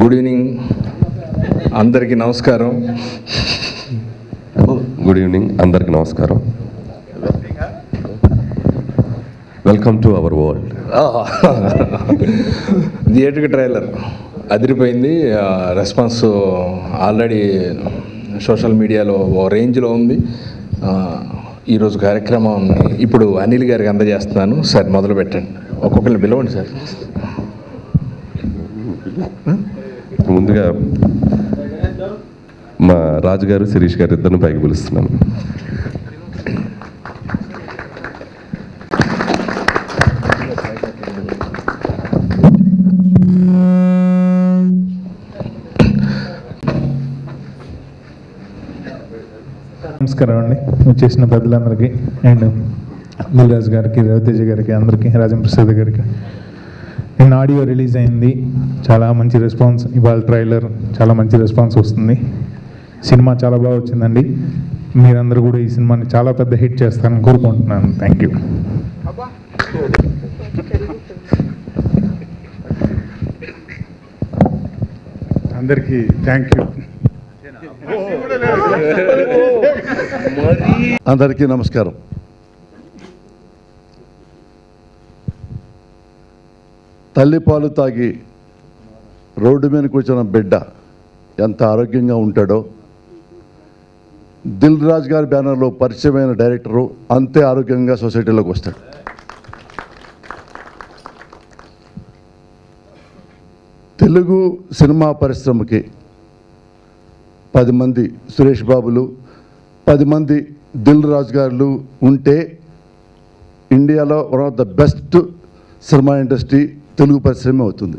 Good evening అందరికీ నమస్కారం. Good evening అందరికీ నమస్కారం. Welcome to our world. థియేటర్కి ట్రైలర్ అదిరిపోయింది. రెస్పాన్స్ ఆల్రెడీ సోషల్ మీడియాలో ఓ రేంజ్లో ఉంది. ఈరోజు కార్యక్రమం ఇప్పుడు అనిల్ గారికి అందజేస్తున్నాను. సార్ మొదలు పెట్టండి. ఒక్కొక్కరిని పిలవండి సార్. ముందుగా మా రాజుగారు శిరీష్ గారు ఇద్దరిని పైకి పిలుస్తున్నాను. నమస్కారం అండి. చేసిన పెద్దలందరికీ అండ్ దిల్ రాజు గారికి, రవి తేజ గారికి, అందరికీ, రాజేంద్ర ప్రసాద్ గారికి. నిన్న ఆడియో రిలీజ్ అయింది, చాలా మంచి రెస్పాన్స్. ఇవాళ ట్రైలర్ చాలా మంచి రెస్పాన్స్ వస్తుంది. సినిమా చాలా బాగా వచ్చిందండి. మీరందరూ కూడా ఈ సినిమాని చాలా పెద్ద హిట్ చేస్తారని కోరుకుంటున్నాను. Thank you. అందరికీ థ్యాంక్ యూ. అందరికీ నమస్కారం. తల్లిపాలు తాగి రోడ్డు మీద కూర్చున్న బిడ్డ ఎంత ఆరోగ్యంగా ఉంటాడో, దిల్ రాజు గారి బ్యానర్లో పరిచయమైన డైరెక్టరు అంతే ఆరోగ్యంగా సొసైటీలోకి వస్తాడు. తెలుగు సినిమా పరిశ్రమకి 10 మంది సురేష్ బాబులు, 10 మంది దిల్ రాజు గారు ఉంటే ఇండియాలో one of the best cinema industry Telugu పరిశ్రమ అవుతుంది.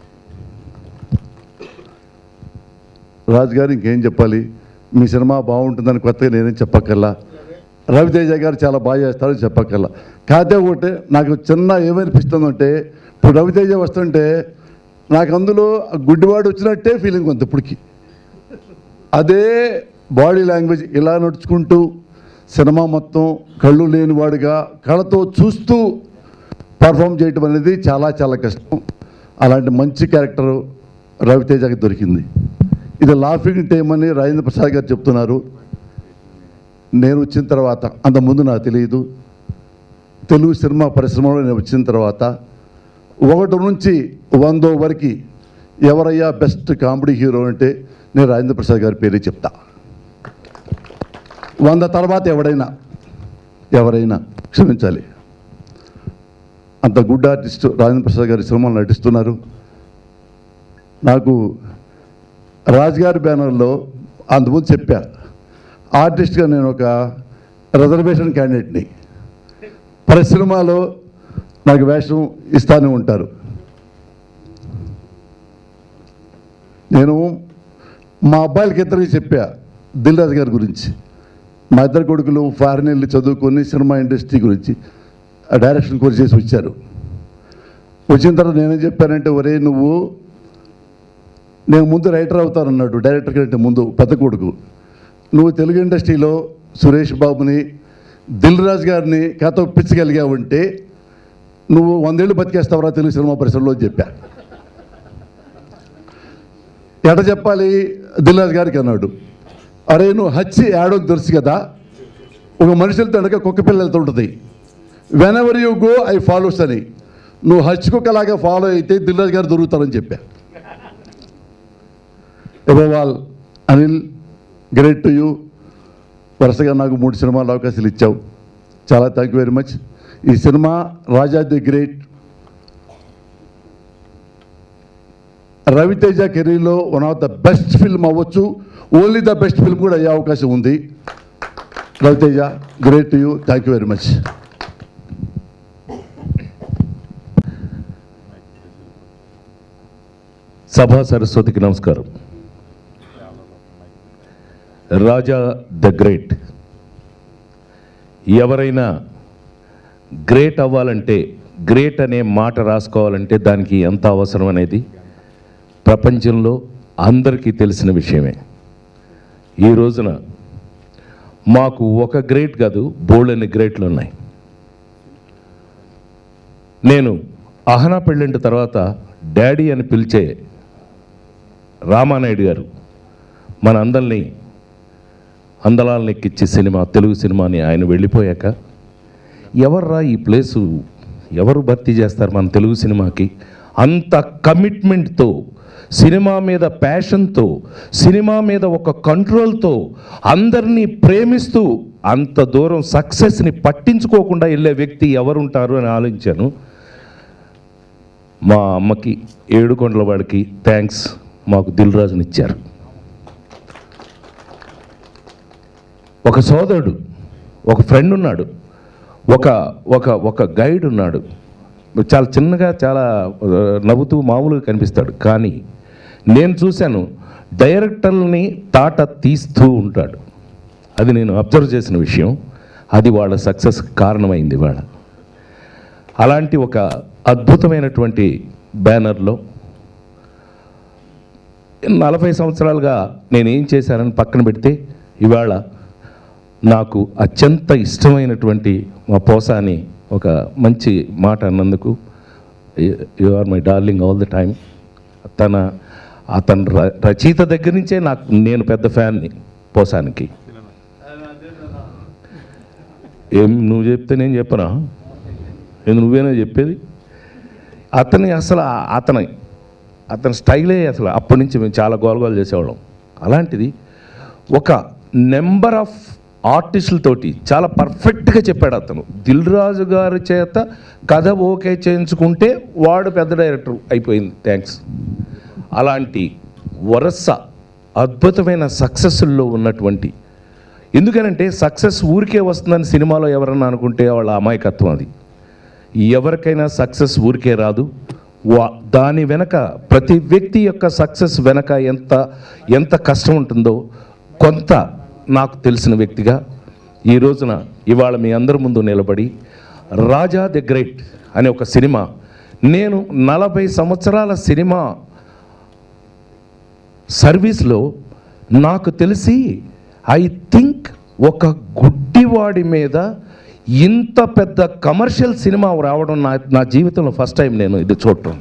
రాజు గారు ఇంకేం చెప్పాలి, మీ సినిమా బాగుంటుందని కొత్తగా నేనేం చెప్పక్కర్లా. రవి తేజ గారు చాలా బాగా చేస్తారని చెప్పక్కర్లా. కాకపోతే ఒకటే నాకు చిన్న ఏమనిపిస్తుందంటే, ఇప్పుడు రవి తేజ వస్తుంటే నాకు అందులో గుడ్డివాడు వచ్చినట్టే ఫీలింగ్ ఉంది ఇప్పటికి. అదే బాడీ లాంగ్వేజ్ ఇలా నడుచుకుంటూ సినిమా మొత్తం కళ్ళు లేనివాడుగా కళ్ళతో చూస్తూ పర్ఫామ్ చేయటం అనేది చాలా చాలా కష్టం. అలాంటి మంచి క్యారెక్టర్ రవితేజకి దొరికింది. ఇది లాఫింగ్ టైమ్ అని రాజేంద్ర ప్రసాద్ గారు చెప్తున్నారు. నేను వచ్చిన తర్వాత, అంతకుముందు నాకు తెలియదు, తెలుగు సినిమా పరిశ్రమలో నేను వచ్చిన తర్వాత 1 నుంచి 100 వరకు ఎవరయ్యా బెస్ట్ కామెడీ హీరో అంటే నేను రాజేంద్ర ప్రసాద్ గారి పేరే చెప్తా. 100 తర్వాత ఎవరైనా క్షమించాలి. అంత గుడ్ ఆర్టిస్ట్ రాజేంద్ర ప్రసాద్ గారి సినిమాలు నటిస్తున్నారు. నాకు రాజుగారి బ్యానర్లో అంతకుముందు చెప్పా, ఆర్టిస్ట్గా నేను ఒక రిజర్వేషన్ క్యాండిడేట్ని. ప్రతి సినిమాలో నాకు వేషం ఇస్తానే ఉంటారు. నేను మా అబ్బాయిలకి ఇద్దరికి చెప్పా దిల్ రాజు గారి గురించి. మా ఇద్దరు కొడుకులు ఫారిన్ వెళ్ళి చదువుకొని సినిమా ఇండస్ట్రీ గురించి డైరెక్షన్ కోర్స్ చేసి వచ్చారు. వచ్చిన తర్వాత నేనేం చెప్పానంటే, ఒరే నువ్వు, నేను ముందు రైటర్ అవుతానన్నాడు డైరెక్టర్ కంటే ముందు పెద్ద కొడుకు. నువ్వు తెలుగు ఇండస్ట్రీలో సురేష్ బాబుని, దిల్ రాజు గారిని కథ ఒప్పించగలిగావంటే నువ్వు 100 ఏళ్ళు బతికేస్తావరా తెలుగు సినిమా పరిశ్రమలో అని చెప్పా. ఎట చెప్పాలి దిల్ రాజు గారికి అన్నాడు, అరే నువ్వు హచ్చి యాడోకి తెలుసు కదా, ఒక మనుషులతో వెనక కుక్క పిల్ల వెళ్తుంటుంది, whenever you go I follows అని, నువ్వు హచ్ కుక్కలాగా ఫాలో అయితే దిల్ రాజు గారు దొరుకుతారని చెప్పా. Above all Anil, great to you. వరుసగా నాకు 3 సినిమాలు అవకాశాలు ఇచ్చావు, చాలా థ్యాంక్ యూ వెరీ మచ్. ఈ సినిమా రాజా ది గ్రేట్ రవితేజ కెరీర్లో one of the best film అవ్వచ్చు, ఓన్లీ ద బెస్ట్ ఫిల్మ్ కూడా అయ్యే అవకాశం ఉంది. Ravi Teja, great to you, thank you very much. సభా సరస్వతికి నమస్కారం. Raja the great. ఎవరైనా గ్రేట్ అవ్వాలంటే, గ్రేట్ అనే మాట రాసుకోవాలంటే దానికి ఎంత అవసరం అనేది ప్రపంచంలో అందరికీ తెలిసిన విషయమే. ఈ రోజున మాకు ఒక గ్రేట్ కాదు, బోల్డని గ్రేట్లు ఉన్నాయి. నేను అహనా పెళ్ళింటి తర్వాత డాడీ అని పిలిచే రామానాయుడు గారు మన అందరినీ అందలాలను ఎక్కించే సినిమా, తెలుగు సినిమాని ఆయన వెళ్ళిపోయాక ఎవర్రా ఈ ప్లేసు ఎవరు భర్తీ చేస్తారు మన తెలుగు సినిమాకి? అంత కమిట్మెంట్తో, సినిమా మీద ప్యాషన్తో, సినిమా మీద ఒక కంట్రోల్తో, అందరినీ ప్రేమిస్తూ అంత దూరం సక్సెస్ని పట్టించుకోకుండా వెళ్ళే వ్యక్తి ఎవరుంటారు అని ఆలోచించాను. మా అమ్మకి, ఏడుకొండల వాడికి థ్యాంక్స్, మాకు దిల్ రాజుని ఇచ్చారు. ఒక సోదరుడు, ఒక ఫ్రెండ్ ఉన్నాడు, ఒక ఒక ఒక గైడ్ ఉన్నాడు. చాలా చిన్నగా, చాలా నవ్వుతూ మామూలుగా కనిపిస్తాడు, కానీ నేను చూశాను డైరెక్టర్ని తాట తీస్తూ ఉంటాడు. అది నేను అబ్జర్వ్ చేసిన విషయం. అది వాళ్ళ సక్సెస్ కారణమైంది. వాళ్ళ అలాంటి ఒక అద్భుతమైనటువంటి బ్యానర్లో 40 సంవత్సరాలుగా నేనేం చేశానని పక్కన పెడితే, ఇవాళ నాకు అత్యంత ఇష్టమైనటువంటి మా పోసాని ఒక మంచి మాట అన్నందుకు, you are my darling all the time. అతను రచయిత దగ్గర నుంచే నేను పెద్ద ఫ్యాన్ని పోసానికి. ఏం నువ్వు చెప్తే నేను చెప్పనా? నువ్వేనా చెప్పేది? అతని స్టైలే అసలు అప్పటి నుంచి మేము చాలా గోలగోలు చేసేవాళ్ళం. అలాంటిది ఒక నెంబర్ ఆఫ్ ఆర్టిస్టులతోటి చాలా పర్ఫెక్ట్గా చెప్పాడు అతను. దిల్ రాజు గారి చేత కథ ఓకే చేయించుకుంటే వాడు పెద్ద డైరెక్టర్ అయిపోయింది. థ్యాంక్స్. అలాంటి వరస అద్భుతమైన సక్సెస్లో ఉన్నటువంటి, ఎందుకనంటే సక్సెస్ ఊరికే వస్తుందని సినిమాలో ఎవరన్నా అనుకుంటే వాళ్ళ అమాయకత్వం. అది ఎవరికైనా సక్సెస్ ఊరికే రాదు. దాని వెనక, ప్రతి వ్యక్తి యొక్క సక్సెస్ వెనక ఎంత కష్టం ఉంటుందో కొంత నాకు తెలిసిన వ్యక్తిగా ఈ రోజున ఇవాళ మీ అందరి ముందు నిలబడి రాజా ది గ్రేట్ అనే ఒక సినిమా, నేను 40 సంవత్సరాల సినిమా సర్వీస్లో నాకు తెలిసి ఐ థింక్ ఒక గుడ్డివాడి మీద ఇంత పెద్ద కమర్షియల్ సినిమా రావడం నా జీవితంలో ఫస్ట్ టైం నేను ఇది చూడటం.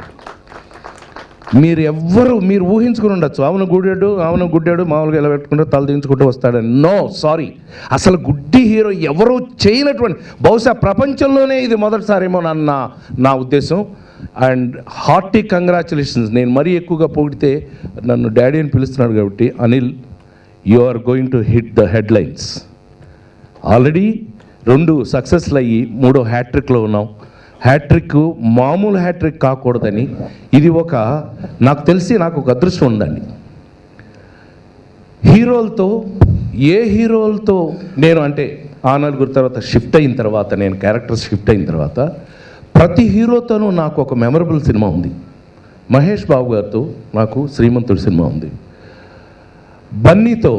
మీరు ఊహించుకుని ఉండొచ్చు, అవును గుడ్డాడు మామూలుగా ఇలా పెట్టుకుంటూ తల దించుకుంటూ వస్తాడని. నో, సారీ, అసలు గుడ్డి హీరో ఎవరూ చేయనటువంటి, బహుశా ప్రపంచంలోనే ఇది మొదటిసారేమో నా ఉద్దేశం. And hearty congratulations. నేను మరీ ఎక్కువగా పొగిడితే నన్ను డాడీ అని పిలుస్తున్నాడు కాబట్టి, Anil, you are going to hit the headlines. Already 2 సక్సెస్లు అయ్యి 3వ హ్యాట్రిక్లో ఉన్నాం. హ్యాట్రిక్ మామూలు హ్యాట్రిక్ కాకూడదని, ఇది నాకు తెలిసి నాకు ఒక అదృష్టం ఉందండి. ఏ హీరోలతో నేను అంటే ఆ నలుగురు తర్వాత షిఫ్ట్ అయిన తర్వాత, నేను క్యారెక్టర్స్ షిఫ్ట్ అయిన తర్వాత ప్రతి హీరోతోనూ నాకు ఒక మెమరబుల్ సినిమా ఉంది. మహేష్ బాబు గారితో నాకు శ్రీమంతుడి సినిమా ఉంది. బన్నీతో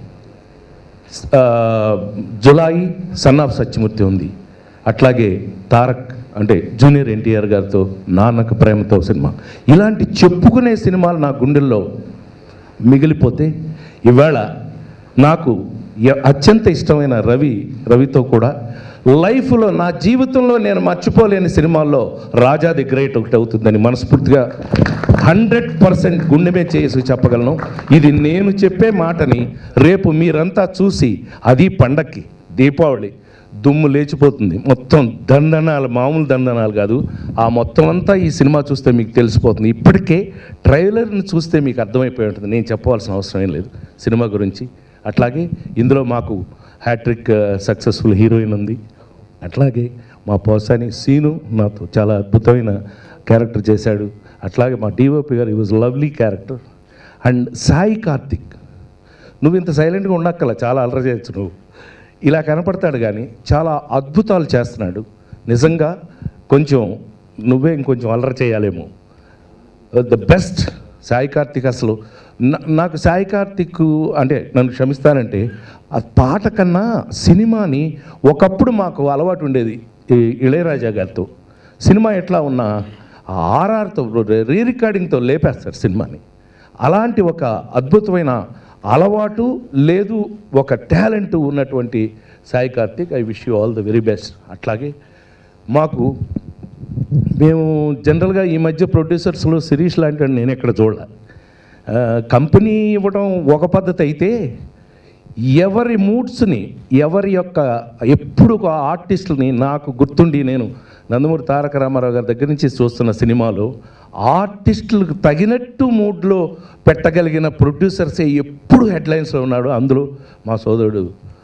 జులాయి సన్ ఆఫ్ సత్యమూర్తి ఉంది. అట్లాగే తారక్ అంటే జూనియర్ ఎన్టీఆర్ గారితో నాన్నకు ప్రేమతో సినిమా. ఇలాంటి చెప్పుకునే సినిమాలు నా గుండెల్లో మిగిలిపోతే, ఇవాళ నాకు అత్యంత ఇష్టమైన రవితో కూడా లైఫ్లో, నా జీవితంలో నేను మర్చిపోలేని సినిమాల్లో రాజా ది గ్రేట్ ఒకటి అవుతుందని మనస్ఫూర్తిగా 100% గుండెమే చేసి చెప్పగలను. ఇది నేను చెప్పే మాటని రేపు మీరంతా చూసి, అది పండక్కి దీపావళి దుమ్ము లేచిపోతుంది. మొత్తం దందనాలు, మామూలు దందనాలు కాదు, ఆ మొత్తం అంతా ఈ సినిమా చూస్తే మీకు తెలిసిపోతుంది. ఇప్పటికే ట్రైలర్ని చూస్తే మీకు అర్థమైపోయి ఉంటుంది. నేను చెప్పవలసిన అవసరం ఏం లేదు సినిమా గురించి. అట్లాగే ఇందులో మాకు హ్యాట్రిక్ సక్సెస్ఫుల్ హీరోయిన్ ఉంది. అట్లాగే మా పోసాని సీను నాతో చాలా అద్భుతమైన క్యారెక్టర్ చేశాడు. అట్లాగే మా DOP garu, he was lovely character. And Sai Karthik, నువ్వు ఇంత సైలెంట్గా ఉండక్కల, చాలా అలర చేయొచ్చు. నువ్వు ఇలా కనపడతాడు కానీ చాలా అద్భుతాలు చేస్తున్నాడు. నిజంగా నువ్వే ఇంకొంచెం అలర చేయాలేమో. The best Sai Karthik. అసలు నాకు సాయి కార్తిక్ అంటే, నన్ను క్షమిస్తానంటే, ఆ పాట కన్నా సినిమాని ఒకప్పుడు మాకు అలవాటు ఉండేది ఇళయరాజా గారితో. సినిమా ఎట్లా ఉన్నా ఆర్ఆర్తో రీ రికార్డింగ్తో లేపేస్తారు సినిమాని. అలాంటి ఒక అద్భుతమైన అలవాటు లేదు, ఒక టాలెంట్ ఉన్నటువంటి Sai Karthik, I wish you all the very best. అట్లాగే మేము జనరల్గా ఈ మధ్య ప్రొడ్యూసర్స్లో శిరీష్ లాంటి నేను ఎక్కడ చూడాలి. కంపెనీ ఇవ్వడం ఒక పద్ధతి అయితే ఎవరి మూడ్స్ని ఎవరి యొక్క ఎప్పుడు ఒక ఆర్టిస్టుని నాకు గుర్తుండి నేను నందమూరి తారక రామారావు గారి దగ్గర నుంచి చూస్తున్న సినిమాలో ఆర్టిస్టులకు తగినట్టు మూడ్లో పెట్టగలిగిన ప్రొడ్యూసర్సే ఎప్పుడు హెడ్లైన్స్లో ఉన్నాడు. అందులో మా సోదరుడు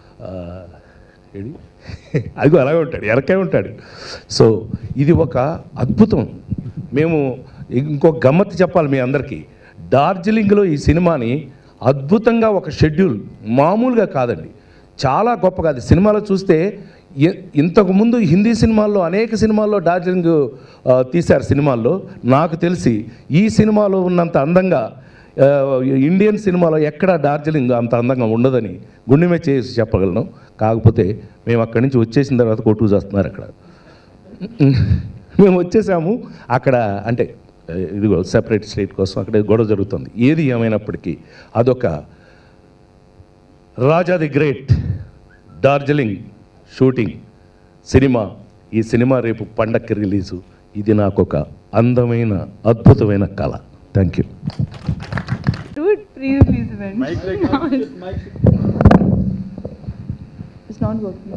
అదిగో అలాగే ఉంటాడు, ఎరకే ఉంటాడు. సో ఇది ఒక అద్భుతం. మేము ఇంకొక గమ్మత్తు చెప్పాలి మీ అందరికీ. డార్జిలింగ్లో ఈ సినిమాని అద్భుతంగా ఒక షెడ్యూల్ మామూలుగా కాదండి, చాలా గొప్పగా. అది సినిమాలో చూస్తే ఇంతకుముందు హిందీ సినిమాల్లో అనేక సినిమాల్లో డార్జిలింగ్ తీశారు సినిమాల్లో. నాకు తెలిసి ఈ సినిమాలో ఉన్నంత అందంగా ఇండియన్ సినిమాలో ఎక్కడ డార్జిలింగ్ అంత అందంగా ఉండదని గుండెమే చేసి చెప్పగలను. కాకపోతే మేము అక్కడి నుంచి వచ్చేసిన తర్వాత కొట్టుకు చేస్తున్నారు అక్కడ. మేము వచ్చేసాము అక్కడ, అంటే ఇదిగో సెపరేట్ స్టేట్ కోసం అక్కడ గొడవ జరుగుతుంది. ఏది ఏమైనప్పటికీ అదొక Raja the great Darjeeling shooting సినిమా. ఈ సినిమా రేపు పండక్కి రిలీజు. ఇది నాకు ఒక అందమైన అద్భుతమైన కళ. Thank you. It's not working.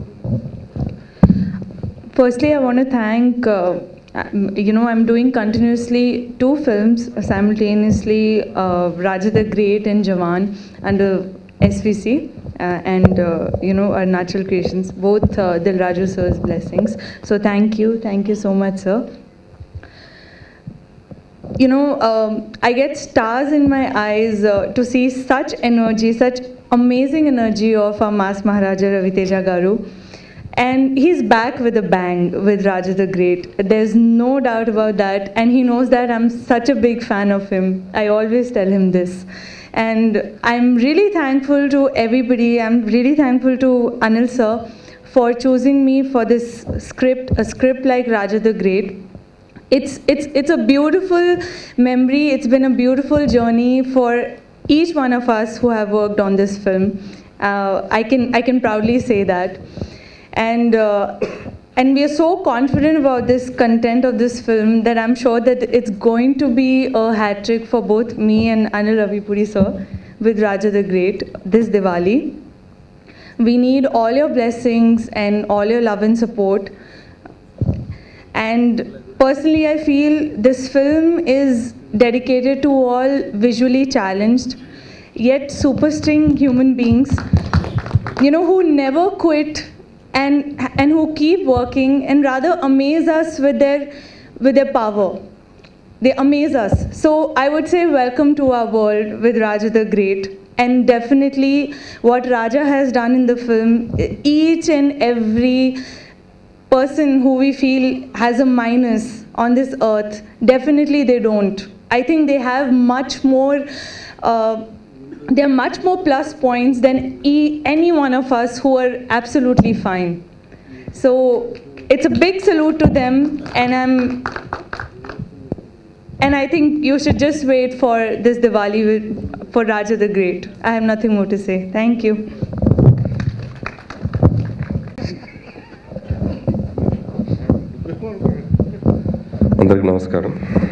Firstly, I want to thank, I'm doing continuously 2 films simultaneously, Raja the Great and Jawan under SVC, and our natural creations, both Dil Raju sir's blessings. So thank you so much, sir. I get stars in my eyes to see such energy, such amazing energy of our Mass Maharaja Ravi Teja garu. And he's back with a bang with Raja the Great. There's no doubt about that. And he knows that I'm such a big fan of him. I always tell him this. And I'm really thankful to everybody. I'm really thankful to Anil sir for choosing me for this script, a script like Raja the Great. It's a beautiful memory. It's been a beautiful journey for each one of us who have worked on this film. I can proudly say that. And we are so confident about this content of this film that I'm sure that it's going to be a hat trick for both me and Anil Ravipudi sir with Raja the Great this Diwali. We need all your blessings and all your love and support. And personally, I feel this film is dedicated to all visually challenged yet super string human beings, who never quit and who keep working and rather amaze us with their power. They amaze us. So I would say welcome to our world with Raja the Great. And definitely what Raja has done in the film, each and every person who we feel has a minus on this earth, definitely they don't. I think they have much more there are much more plus points than any one of us who are absolutely fine. So it's a big salute to them, and I think you should just wait for this Diwali for Raja the Great. I have nothing more to say. Thank you. అందరికీ నమస్కారం.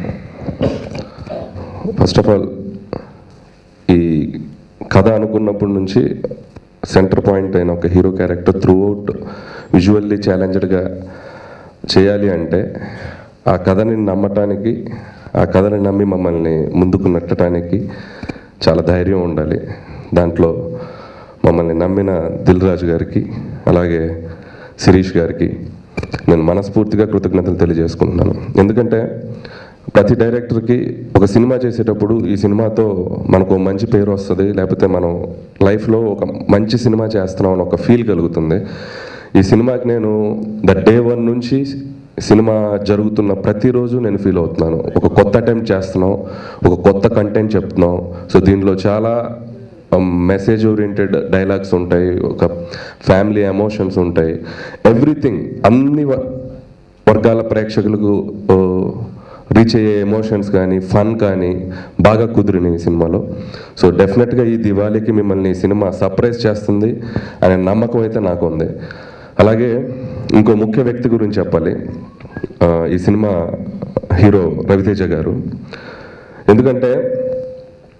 First of all, ఈ కథ అనుకున్నప్పటి నుంచి centre point అయిన ఒక hero character throughout visually ఛాలెంజ్డ్గా చేయాలి అంటే ఆ కథని నమ్మటానికి, ఆ కథని నమ్మి మమ్మల్ని ముందుకు నెట్టడానికి చాలా ధైర్యం ఉండాలి. దాంట్లో మమ్మల్ని నమ్మిన దిల్ రాజు గారికి అలాగే శిరీష్ గారికి నేను మనస్ఫూర్తిగా కృతజ్ఞతలు తెలియజేసుకుంటున్నాను. ఎందుకంటే ప్రతి డైరెక్టర్కి ఒక సినిమా చేసేటప్పుడు ఈ సినిమాతో మనకు మంచి పేరు వస్తుంది, లేకపోతే మనం లైఫ్లో ఒక మంచి సినిమా చేస్తున్నాం అని ఒక ఫీల్ కలుగుతుంది. ఈ సినిమాకి నేను డే 1 నుంచి సినిమా జరుగుతున్న ప్రతిరోజు నేను ఫీల్ అవుతున్నాను. ఒక కొత్త అటెంప్ట్ చేస్తున్నాం, ఒక కొత్త కంటెంట్ చెప్తున్నాం. సో దీనిలో చాలా మెసేజ్ ఓరియంటెడ్ డైలాగ్స్ ఉంటాయి, ఒక ఫ్యామిలీ ఎమోషన్స్ ఉంటాయి, ఎవ్రీథింగ్ అన్ని వర్గాల ప్రేక్షకులకు రీచ్ అయ్యే ఎమోషన్స్ కానీ ఫన్ కానీ బాగా కుదిరినాయి ఈ సినిమాలో. సో డెఫినెట్గా ఈ దివాళీకి మిమ్మల్ని ఈ సినిమా సర్ప్రైజ్ చేస్తుంది అనే నమ్మకం అయితే నాకు ఉంది. అలాగే ఇంకో ముఖ్య వ్యక్తి గురించి చెప్పాలి, ఈ సినిమా హీరో రవితేజ గారు. ఎందుకంటే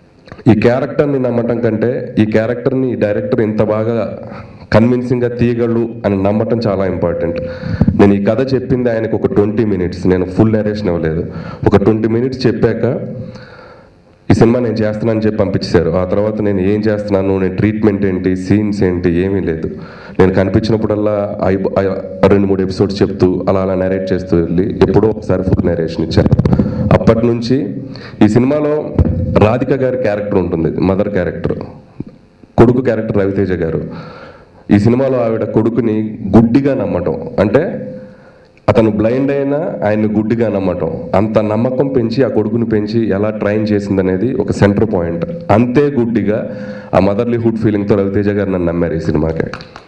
ఈ క్యారెక్టర్ని నమ్మటం కంటే ఈ క్యారెక్టర్ని ఈ డైరెక్టర్ ఇంత బాగా కన్విన్సింగ్గా తీయగలడు అని నమ్మటం చాలా ఇంపార్టెంట్. నేను ఈ కథ చెప్పింది ఆయనకు ఒక 20 minutes, నేను ఫుల్ నరేషన్ ఇవ్వలేదు. ఒక 20 minutes చెప్పాక ఈ సినిమా నేను చేస్తున్నానని చెప్పి పంపించారు. ఆ తర్వాత నేను ఏం చేస్తున్నాను, నేను ట్రీట్మెంట్ ఏంటి, సీన్స్ ఏంటి, ఏమీ లేదు. నేను కనిపించినప్పుడల్లా 2-3 episodes చెప్తూ అలా నరేట్ చేస్తూ వెళ్ళి ఎప్పుడో ఒకసారి ఫుల్ నరేషన్ ఇచ్చాను. అప్పటి నుంచి ఈ సినిమాలో రాధిక గారి క్యారెక్టర్ ఉంటుంది, మదర్ క్యారెక్టర్. కొడుకు క్యారెక్టర్ రవితేజ గారు. ఈ సినిమాలో ఆవిడ కొడుకుని గుడ్డిగా నమ్మటం, అంటే అతను బ్లైండ్ అయినా ఆయన్ని గుడ్డిగా నమ్మటం, అంత నమ్మకం పెంచి ఆ కొడుకుని పెంచి ఎలా ట్రైన్ చేసిందనేది ఒక సెంటర్ పాయింట్. అంతే గుడ్డిగా ఆ మదర్లీహుడ్ ఫీలింగ్తో రవితేజ గారు నన్ను నమ్మారు ఈ సినిమాకి.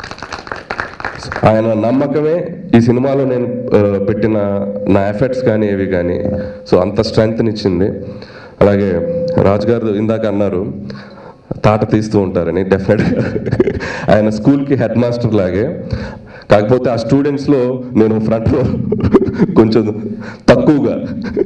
ఆయన నమ్మకమే ఈ సినిమాలో నేను పెట్టిన నా ఎఫర్ట్స్ కానీ ఏవి కానీ సో అంత స్ట్రెంగ్త్నిచ్చింది. అలాగే రాజ్ గారు ఇందాక అన్నారు తాట తీస్తూ ఉంటారని. డెఫినెట్గా ఆయన స్కూల్కి హెడ్ మాస్టర్ లాగే, కాకపోతే ఆ స్టూడెంట్స్లో నేను ఫ్రంట్లో కొంచెం తక్కువగా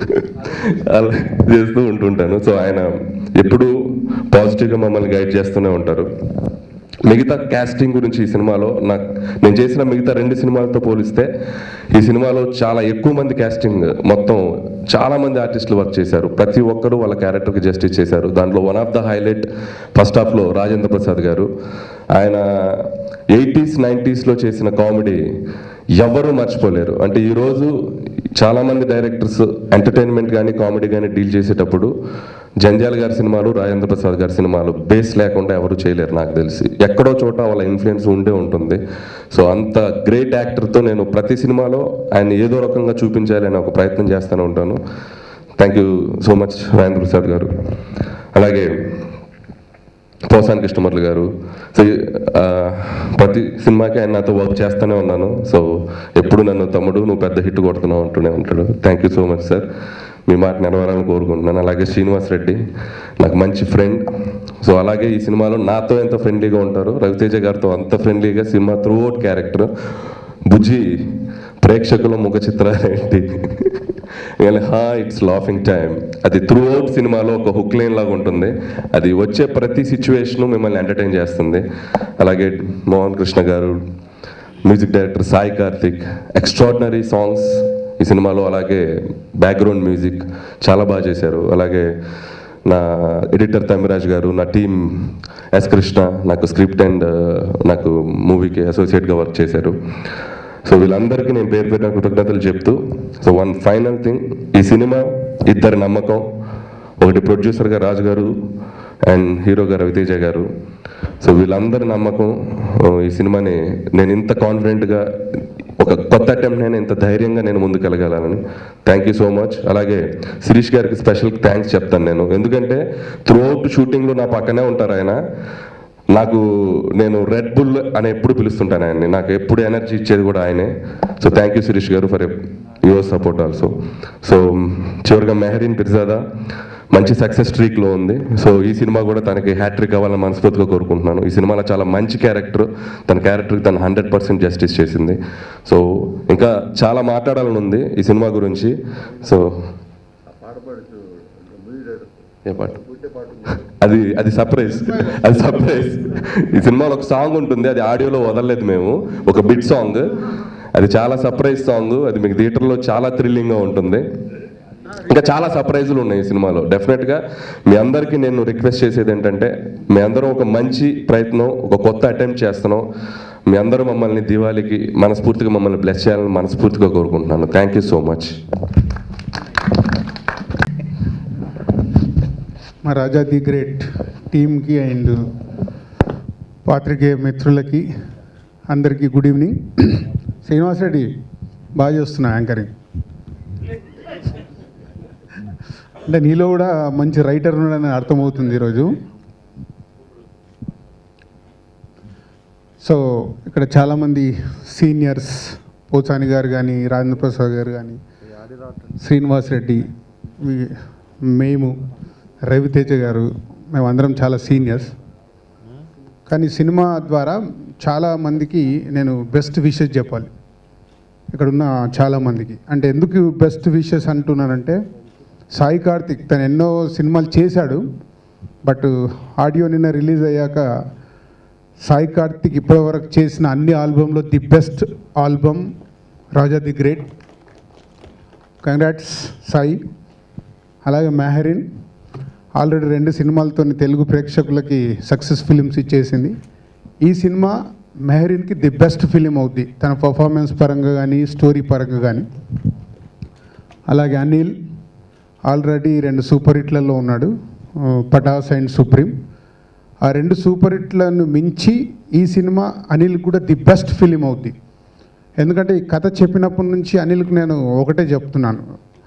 అలా చేస్తూ ఉంటుంటాను. సో ఆయన ఎప్పుడూ పాజిటివ్గా మమ్మల్ని గైడ్ చేస్తూనే ఉంటారు. మిగతా క్యాస్టింగ్ గురించి ఈ సినిమాలో నేను చేసిన మిగతా 2 సినిమాలతో పోలిస్తే ఈ సినిమాలో చాలా ఎక్కువ మంది క్యాస్టింగ్, మొత్తం చాలా మంది ఆర్టిస్టులు వర్క్ చేశారు. ప్రతి ఒక్కరూ వాళ్ళ క్యారెక్టర్కి జస్టిస్ చేశారు. దాంట్లో one of the highlight first హాఫ్లో రాజేంద్ర ప్రసాద్ గారు. ఆయన 80s 90sలో చేసిన కామెడీ ఎవరు మర్చిపోలేరు. అంటే ఈరోజు చాలామంది డైరెక్టర్స్ ఎంటర్టైన్మెంట్ కానీ కామెడీ కానీ డీల్ చేసేటప్పుడు జంధ్యాల గారి సినిమాలు, రాజేంద్ర ప్రసాద్ గారి సినిమాలు బేస్ లేకుండా ఎవరు చేయలేరు నాకు తెలిసి. ఎక్కడో చోట వాళ్ళ ఇన్ఫ్లుయెన్స్ ఉండే ఉంటుంది. సో అంత గ్రేట్ యాక్టర్తో నేను ప్రతి సినిమాలో ఆయన ఏదో రకంగా చూపించాలి అని ఒక ప్రయత్నం చేస్తూనే ఉంటాను. Thank you so much Rajendra Prasad garu. అలాగే పోసాని కృష్ణమూర్తి గారు. సో ప్రతి సినిమాకి ఆయన నాతో వర్క్ చేస్తూనే ఉన్నాను. సో ఎప్పుడు నన్ను తమ్ముడు నువ్వు పెద్ద హిట్ కొడుతున్నావు అంటూనే ఉంటాడు. Thank you so much sir, మీ మాట నెరవేరాలని కోరుకుంటున్నాను. అలాగే శ్రీనివాస్ రెడ్డి నాకు మంచి ఫ్రెండ్. సో అలాగే ఈ సినిమాలో నాతో ఎంత ఫ్రెండ్లీగా ఉంటారో రవితేజ గారితో అంత ఫ్రెండ్లీగా సినిమా త్రూఅవుట్ క్యారెక్టర్. బుజ్జి ప్రేక్షకుల ముఖ చిత్రాలు ఏంటి, ఇట్స్ లాఫింగ్ టైమ్, అది త్రూఅవుట్ సినిమాలో ఒక హుక్ లైన్ లాగా ఉంటుంది. అది వచ్చే ప్రతి సిచ్యువేషను మిమ్మల్ని ఎంటర్టైన్ చేస్తుంది. అలాగే Mohan Krishna garu, music director Sai Karthik, extraordinary songs ఈ సినిమాలో. అలాగే బ్యాక్గ్రౌండ్ మ్యూజిక్ చాలా బాగా చేశారు. అలాగే నా ఎడిటర్ తమిరాజ్ గారు, నా టీం ఎస్ కృష్ణ నాకు స్క్రిప్ట్ అండ్ నాకు మూవీకి అసోసియేట్గా వర్క్ చేశారు. సో వీళ్ళందరికీ నేను పేరు పేరున కృతజ్ఞతలు చెప్తూ, సో వన్ ఫైనల్ థింగ్, ఈ సినిమా ఇద్దరి నమ్మకం. ఒకటి ప్రొడ్యూసర్గా రాజు గారు అండ్ హీరోగా రవితేజ గారు. సో వీళ్ళందరి నమ్మకం ఈ సినిమాని నేను ఇంత కాన్ఫిడెంట్గా ఒక కొత్త అటెంప్ట్ నేను ఇంత ధైర్యంగా నేను ముందుకెళ్ళగలను. Thank you so much. అలాగే శిరీష్ గారికి స్పెషల్ థ్యాంక్స్ చెప్తాను నేను, ఎందుకంటే త్రూఅవుట్ షూటింగ్లో నా పక్కనే ఉంటారు ఆయన. నేను రెడ్ బుల్ అని ఎప్పుడు పిలుస్తుంటాను ఆయన్ని, నాకు ఎప్పుడు ఎనర్జీ ఇచ్చేది కూడా ఆయనే. So thank you Shirish garu for your support also. So చివరిగా మెహరీన్ పిర్జాదా మంచి సక్సెస్ స్ట్రీక్లో ఉంది. సో ఈ సినిమా కూడా తనకి హ్యాట్రిక్ అవ్వాలని మనస్ఫూర్తిగా కోరుకుంటున్నాను. ఈ సినిమాలో చాలా మంచి క్యారెక్టర్, తన క్యారెక్టర్కి తను 100% జస్టిస్ చేసింది. సో ఇంకా చాలా మాట్లాడాలని ఉంది ఈ సినిమా గురించి. సో ఏ పాట అది సర్ప్రైజ్, అది సర్ప్రైజ్. ఈ సినిమాలో ఒక సాంగ్ ఉంటుంది, అది ఆడియోలో వదలలేదు మేము, ఒక బిట్ సాంగ్. అది చాలా సర్ప్రైజ్ సాంగ్, అది మీకు థియేటర్లో చాలా థ్రిల్లింగ్గా ఉంటుంది. ఇంకా చాలా సర్ప్రైజులు ఉన్నాయి ఈ సినిమాలో. డెఫినెట్గా మీ అందరికీ నేను రిక్వెస్ట్ చేసేది ఏంటంటే, మీ అందరం ఒక మంచి ప్రయత్నం, ఒక కొత్త అటెంప్ట్ చేస్తున్నాం. మీ అందరూ మమ్మల్ని దివాళీకి మనస్ఫూర్తిగా మమ్మల్ని బ్లెస్ చేయాలని మనస్ఫూర్తిగా కోరుకుంటున్నాను. Thank you so much. మా రాజా ది గ్రేట్ టీమ్కి అండ్ పాత్రికేయ మిత్రులకి అందరికీ గుడ్ ఈవినింగ్. శ్రీనివాస్ రెడ్డి బాగా చేస్తున్నా యాంకరింగ్. అంటే నీలో కూడా మంచి రైటర్ ఉన్నాడని అర్థమవుతుంది ఈరోజు. సో ఇక్కడ చాలామంది సీనియర్స్, పోచాని గారు కానీ, రాజేంద్ర ప్రసాద్ గారు కానీ, శ్రీనివాస్ రెడ్డి, మేము, రవితేజ గారు, మేమందరం చాలా సీనియర్స్. కానీ సినిమా ద్వారా చాలామందికి నేను బెస్ట్ విషెస్ చెప్పాలి ఇక్కడున్న చాలామందికి. అంటే ఎందుకు బెస్ట్ విషెస్ అంటున్నానంటే, సాయి కార్తిక్ తను ఎన్నో సినిమాలు చేశాడు, బట్ ఆడియో నిన్న రిలీజ్ అయ్యాక సాయి కార్తిక్ ఇప్పటివరకు చేసిన అన్ని ఆల్బంలో the best album Raja the great. Congrats Sai. అలాగే మెహరీన్ ఆల్రెడీ 2 సినిమాలతో తెలుగు ప్రేక్షకులకి సక్సెస్ ఫిలిమ్స్ ఇచ్చేసింది. ఈ సినిమా మెహరీన్కి ది బెస్ట్ ఫిలిం అవుద్ది, తన పర్ఫార్మెన్స్ పరంగా కానీ స్టోరీ పరంగా కానీ. అలాగే అనిల్ ఆల్రెడీ 2 సూపర్ హిట్లలో ఉన్నాడు, పటాస్ అండ్ సుప్రీం. ఆ 2 సూపర్ హిట్లను మించి ఈ సినిమా అనిల్ కూడా ది బెస్ట్ ఫిలిం అవుద్ది. ఎందుకంటే ఈ కథ చెప్పినప్పటి నుంచి అనిల్కి నేను ఒకటే చెప్తున్నాను,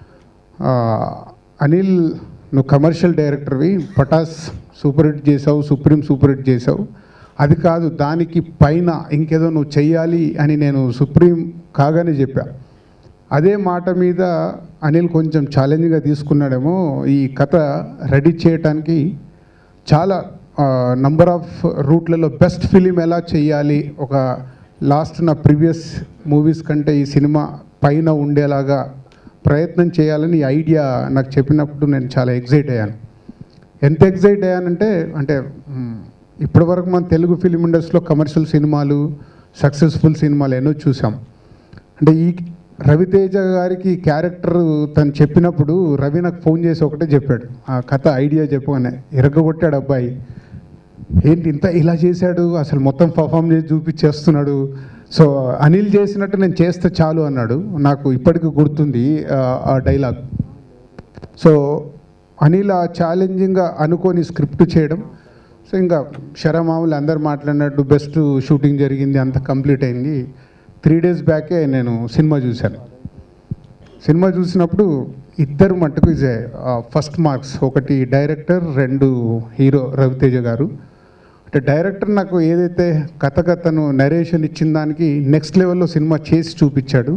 అనిల్ నువ్వు కమర్షియల్ డైరెక్టర్వి, పటాస్ సూపర్ హిట్ చేసావు, సుప్రీం సూపర్ హిట్ చేసావు, అది కాదు దానికి పైన ఇంకేదో నువ్వు చెయ్యాలి అని నేను సుప్రీం కాగానే చెప్పా. అదే మాట మీద అనిల్ కొంచెం ఛాలెంజ్గా తీసుకున్నాడేమో ఈ కథ రెడీ చేయటానికి. చాలా నంబర్ ఆఫ్ రూట్లలో బెస్ట్ ఫిలిం ఎలా చేయాలి, ఒక లాస్ట్ నా ప్రీవియస్ మూవీస్ కంటే ఈ సినిమా పైన ఉండేలాగా ప్రయత్నం చేయాలని ఐడియా నాకు చెప్పినప్పుడు నేను చాలా ఎగ్జైట్ అయ్యాను. ఎంత ఎగ్జైట్ అయ్యానంటే ఇప్పటివరకు మన తెలుగు ఫిలిం ఇండస్ట్రీలో కమర్షియల్ సినిమాలు, సక్సెస్ఫుల్ సినిమాలు ఎన్నో చూసాం. అంటే ఈ రవితేజ గారికి క్యారెక్టర్ తను చెప్పినప్పుడు రవి నాకు ఫోన్ చేసి ఒకటే చెప్పాడు, ఆ కథ ఐడియా చెప్పగానే ఇరగొట్టాడు అబ్బాయి, ఏంటి ఇంత ఇలా చేశాడు, అసలు మొత్తం పర్ఫామ్ చేసి చూపించేస్తున్నాడు, సో అనిల్ చేసినట్టు నేను చేస్తే చాలు అన్నాడు. నాకు ఇప్పటికీ గుర్తుంది ఆ డైలాగ్. సో అనిల్ ఆ ఛాలెంజింగ్గా అనుకొని స్క్రిప్ట్ చేయడం, సో ఇంకా శరమాములు అందరు మాట్లాడినట్టు బెస్ట్ షూటింగ్ జరిగింది, అంత కంప్లీట్ అయింది. 3 days బ్యాకే నేను సినిమా చూశాను. సినిమా చూసినప్పుడు ఇద్దరు మట్టుకు ఇజ్ ఫస్ట్ మార్క్స్, ఒకటి డైరెక్టర్, 2 హీరో రవితేజ గారు. అంటే డైరెక్టర్ నాకు ఏదైతే కథను నరేషన్ ఇచ్చిన దానికి నెక్స్ట్ లెవెల్లో సినిమా చేసి చూపించాడు.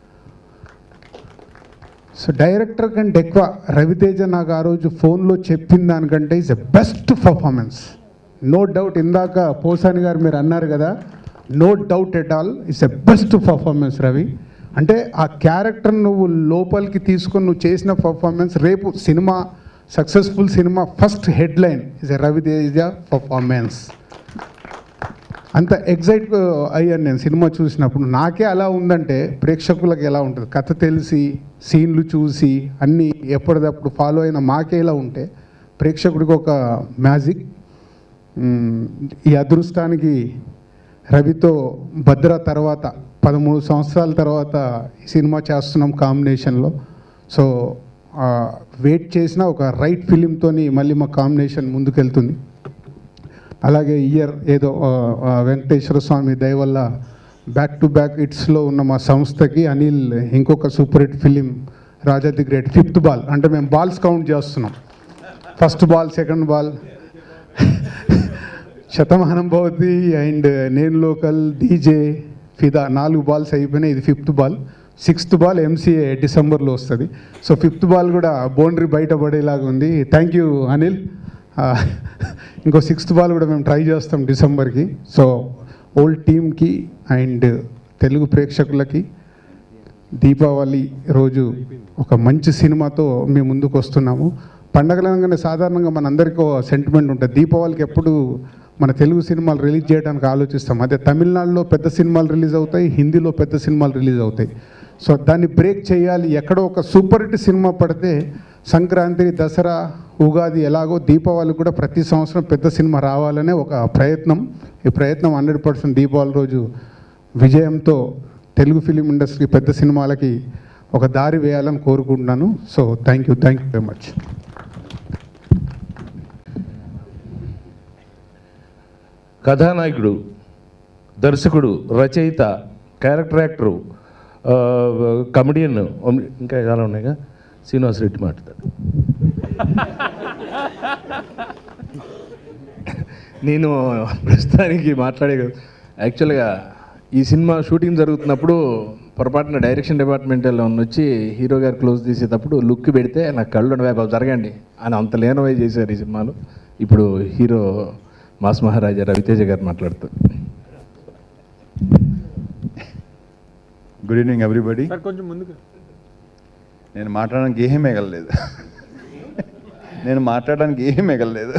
సో డైరెక్టర్ కంటే ఎక్కువ రవితేజ నాకు ఆ రోజు ఫోన్లో చెప్పిన దానికంటే is a best performance, no doubt. ఇందాక పోసాని గారు మీరు అన్నారు కదా, no doubt at all it's a best performance Ravi. అంటే ఆ క్యారెక్టర్ నువ్వు లోపలికి తీసుకొని నువ్వు చేసిన పర్ఫార్మెన్స్, రేపు సినిమా సక్సెస్ఫుల్ సినిమా first headline is a Ravi Teja performance. అంత ఎగ్జైట్ అయ్యాను నేను సినిమా చూసినప్పుడు. నాకే అలా ఉందంటే ప్రేక్షకులకు ఎలా ఉంటుంది, కథ తెలిసి సీన్లు చూసి అన్నీ ఎప్పటిదప్పుడు ఫాలో అయిన మాకే ఇలా ఉంటే ప్రేక్షకుడికి ఒక మ్యాజిక్. ఈ అదృష్టానికి రవితో భద్ర తర్వాత 13 సంవత్సరాల తర్వాత ఈ సినిమా చేస్తున్నాం కాంబినేషన్లో. సో వెయిట్ చేసిన ఒక రైట్ ఫిలింతో మళ్ళీ మా కాంబినేషన్ ముందుకెళ్తుంది. అలాగే ఇయర్ ఏదో వెంకటేశ్వర స్వామి దయ వల్ల బ్యాక్ టు బ్యాక్ హిట్స్లో ఉన్న మా సంస్థకి అనిల్ ఇంకొక super hit film Raja the great, 5th ball. అంటే మేము బాల్స్ కౌంట్ చేస్తున్నాం, first ball, second ball, Shatamanam Bhavati and నేను లోకల్, డీజే, ఫిదా, 4 బాల్స్ అయిపోయినాయి. ఇది 5th ball. 6th ball MCA డిసెంబర్లో వస్తుంది. సో 5th బాల్ కూడా బౌండరీ బయటపడేలాగా ఉంది. Thank you Anil. ఇంకో 6th బాల్ కూడా మేము ట్రై చేస్తాం డిసెంబర్కి. సో ఓల్డ్ టీమ్కి అండ్ తెలుగు ప్రేక్షకులకి దీపావళి రోజు ఒక మంచి సినిమాతో మేము ముందుకు వస్తున్నాము. పండగలంగానే సాధారణంగా మనందరికీ ఒక సెంటిమెంట్ ఉంటుంది, దీపావళికి ఎప్పుడు మన తెలుగు సినిమాలు రిలీజ్ చేయడానికి ఆలోచిస్తాం. అదే తమిళనాడులో పెద్ద సినిమాలు రిలీజ్ అవుతాయి, హిందీలో పెద్ద సినిమాలు రిలీజ్ అవుతాయి. సో దాన్ని బ్రేక్ చేయాలి, ఎక్కడో ఒక సూపర్ హిట్ సినిమా పడితే సంక్రాంతి, దసరా, ఉగాది ఎలాగో దీపావళి కూడా ప్రతి సంవత్సరం పెద్ద సినిమా రావాలనే ఒక ప్రయత్నం. ఈ ప్రయత్నం 100% దీపావళి రోజు విజయంతో తెలుగు ఫిలిం ఇండస్ట్రీ పెద్ద సినిమాలకి ఒక దారి వేయాలని కోరుకుంటున్నాను. So thank you very much. కథానాయకుడు, దర్శకుడు, రచయిత, క్యారెక్టర్ యాక్టరు, కమెడియన్, ఇంకా చాలా ఉన్నాయిగా. శ్రీనివాస్ రెడ్డి మాట్లాడు. నేను ప్రస్తుతానికి మాట్లాడే యాక్చువల్గా ఈ సినిమా షూటింగ్ జరుగుతున్నప్పుడు పొరపాటున డైరెక్షన్ డిపార్ట్మెంట్లో వచ్చి హీరో గారు క్లోజ్ తీసేటప్పుడు లుక్ పెడితే నాకు కళ్ళు బాబు జరగండి అని అంత లేనవే చేశారు ఈ సినిమాలో. ఇప్పుడు హీరో మాస్ మహారాజా రవితేజ గారు మాట్లాడుతారు. Good evening everybody. కొంచెం ముందుకు. నేను మాట్లాడడానికి ఏమీ మిగలలేదు. నేను మాట్లాడడానికి ఏం మిగలలేదు.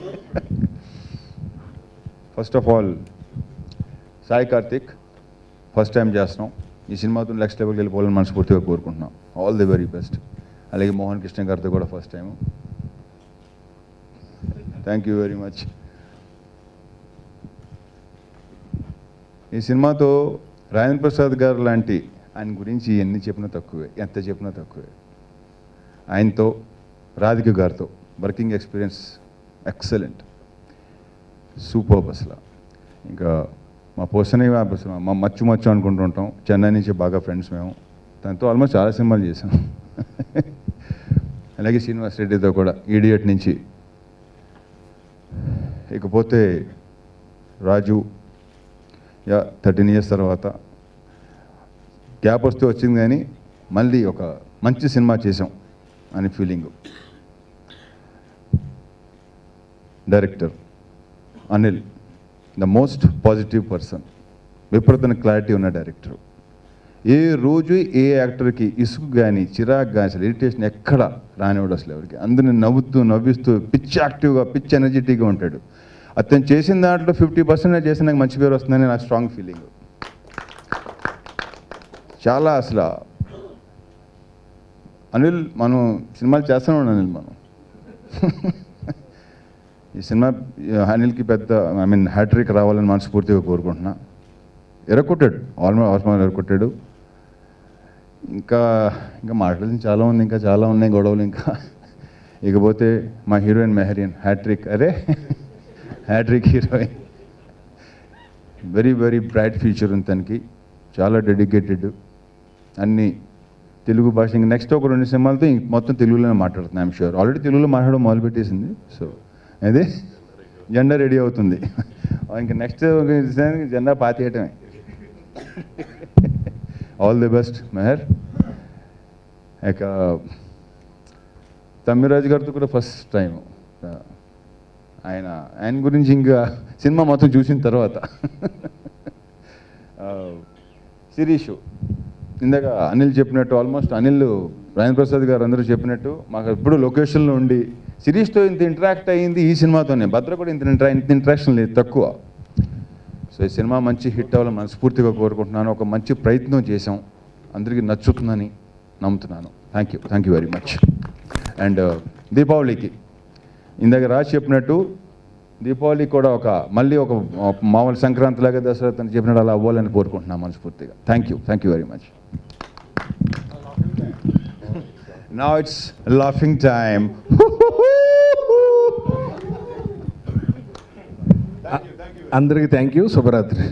First of all Sai Karthik first time చేస్తున్నాం. ఈ సినిమాతో నెక్స్ట్ లెవెల్కి వెళ్ళిపోవాలని మనస్ఫూర్తిగా కోరుకుంటున్నాం. All the very best. అలాగే మోహన్ కృష్ణ గారితో కూడా first time. Thank you very much. ఈ సినిమాతో రాజేంద్ర ప్రసాద్ గారు లాంటి ఆయన గురించి ఎన్ని చెప్పినా తక్కువే, ఎంత చెప్పినా తక్కువే. ఆయనతో రాధిక గారితో వర్కింగ్ ఎక్స్పీరియన్స్ ఎక్సలెంట్, సూపర్బ్ అసలు. ఇంకా మా పోసనే మా మచ్చు అనుకుంటూ ఉంటాం. చెన్నై నుంచి బాగా ఫ్రెండ్స్ మేము. దాంతో ఆల్మోస్ట్ చాలా సినిమాలు చేసాం. అలాగే శ్రీనివాస్ రెడ్డితో కూడా ఈడియట్ నుంచి. ఇకపోతే రాజు 13 years తర్వాత గ్యాప్ వస్తే వచ్చింది, కానీ మళ్ళీ ఒక మంచి సినిమా చేసాం అని feeling. Director Anil, the most positive person, విపరీతమైన క్లారిటీ ఉన్న డైరెక్టర్. ఏ రోజు ఏ యాక్టర్కి ఇసుకు కానీ చిరాకు కానీ అసలు ఇరిటేషన్ ఎక్కడ రానివాడు అసలు ఎవరికి. అందరిని నవ్విస్తూ పిచ్ యాక్టివ్గా, పిచ్ ఎనర్జెటిక్గా ఉంటాడు. అతను చేసిన దాంట్లో 50% చేసిన నాకు మంచి పేరు వస్తుందని నాకు స్ట్రాంగ్ ఫీలింగ్. చాలా అసలు అనిల్, మనం సినిమాలు చేస్తూనే ఉన్నాం అనిల్. మనం ఈ సినిమా అనిల్కి పెద్ద హ్యాట్రిక్ రావాలని మనస్ఫూర్తిగా కోరుకుంటున్నా. ఎరగొట్టాడు, ఆల్మోస్ట్ ఎరగొట్టాడు. ఇంకా మాట్లాడింది చాలా ఉంది, ఇంకా చాలా ఉన్నాయి గొడవలు. ఇకపోతే మా హీరోయిన్ మెహరీన్, హ్యాట్రిక్. అరే hat trick heroine, very very bright future ఉంది తనకి. చాలా డెడికేటెడ్. అన్నీ తెలుగు భాష. ఇంకా నెక్స్ట్ ఒక 2 సినిమాలతో మొత్తం తెలుగులోనే మాట్లాడుతున్నాను. I'm sure. ఆల్రెడీ తెలుగులో మాట్లాడడం మొదలుపెట్టేసింది. సో అదే జెండా రెడీ అవుతుంది. ఇంకా నెక్స్ట్ జెండా పాతేయటమే. All the best Mehar. ఇక తమ్మిరాజు గారితో కూడా ఫస్ట్ టైం. ఆయన గురించి ఇంకా సినిమా మొత్తం చూసిన తర్వాత. శిరీష్, ఇందాక అనిల్ చెప్పినట్టు, ఆల్మోస్ట్ అనిల్, రాజేంద్ర ప్రసాద్ గారు అందరూ చెప్పినట్టు మాకు ఎప్పుడు లొకేషన్లో ఉండి శిరీష్తో ఇంత ఇంటరాక్ట్ అయ్యింది ఈ సినిమాతోనే. భద్ర కూడా ఇంత ఇంటరాక్షన్ లేదు, తక్కువ. సో ఈ సినిమా మంచి హిట్ అవ్వాలని మనస్ఫూర్తిగా కోరుకుంటున్నాను. ఒక మంచి ప్రయత్నం చేసాం, అందరికీ నచ్చుతుందని నమ్ముతున్నాను. Thank you very much. And దీపావళికి ఇందాక రాజు చెప్పినట్టు దీపావళి కూడా మళ్ళీ ఒక మామూలు సంక్రాంతిలాగా దసరా తను చెప్పినట్టు అలా అవ్వాలని కోరుకుంటున్నాను మనస్ఫూర్తిగా. Thank you very much. Now it's laughing time. అందరికీ థ్యాంక్ యూ. శుభరాత్రి.